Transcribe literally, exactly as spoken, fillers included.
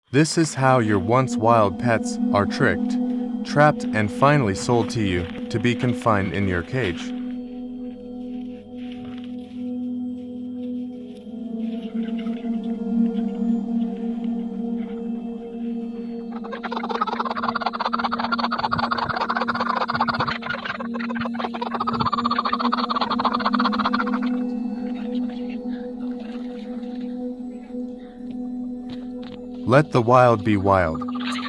This is how your once wild pets are tricked, trapped, and finally sold to you to be confined in your cage. Let the wild be wild.